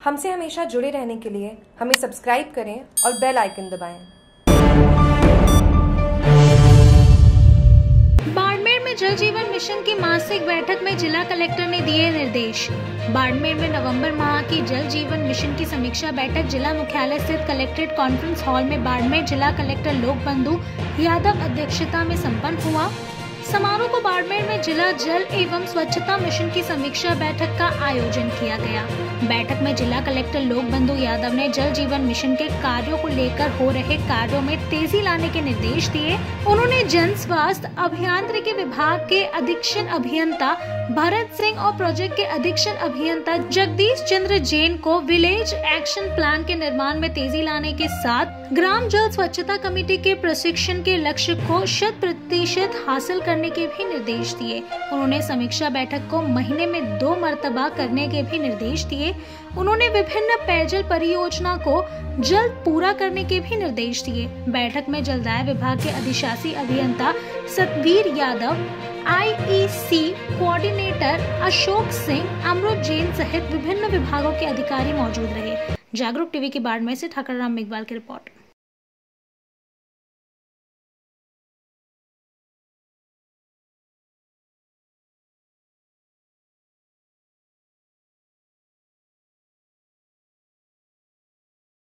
हमसे हमेशा जुड़े रहने के लिए हमें सब्सक्राइब करें और बेल आइकन दबाएं। बाड़मेर में जल जीवन मिशन की मासिक बैठक में जिला कलेक्टर ने दिए निर्देश। बाड़मेर में नवंबर माह की जल जीवन मिशन की समीक्षा बैठक जिला मुख्यालय स्थित कलेक्ट्रेट कॉन्फ्रेंस हॉल में बाड़मेर जिला कलेक्टर लोकबंधु यादव अध्यक्षता में संपन्न हुआ। समारोह को बाड़मेर में जिला जल एवं स्वच्छता मिशन की समीक्षा बैठक का आयोजन किया गया। बैठक में जिला कलेक्टर लोकबंधु यादव ने जल जीवन मिशन के कार्यों को लेकर हो रहे कार्यों में तेजी लाने के निर्देश दिए। उन्होंने जन स्वास्थ्य अभियांत्रिकी विभाग के अधीक्षण अभियंता भरत सिंह और प्रोजेक्ट के अधीक्षण अभियंता जगदीश चंद्र जैन को विलेज एक्शन प्लान के निर्माण में तेजी लाने के साथ ग्राम जल स्वच्छता कमेटी के प्रशिक्षण के लक्ष्य को 100% हासिल करने के भी निर्देश दिए। उन्होंने समीक्षा बैठक को महीने में 2 मर्तबा करने के भी निर्देश दिए। उन्होंने विभिन्न पेयजल परियोजना को जल्द पूरा करने के भी निर्देश दिए। बैठक में जलदाय विभाग के अधिशासी अभियंता सतवीर यादव, IEC कोऑर्डिनेटर अशोक सिंह, अमृत जैन सहित विभिन्न विभागों के अधिकारी मौजूद रहे। जागरूक टीवी की बाड़मेर से ठाकुर राम मेघवाल की रिपोर्ट।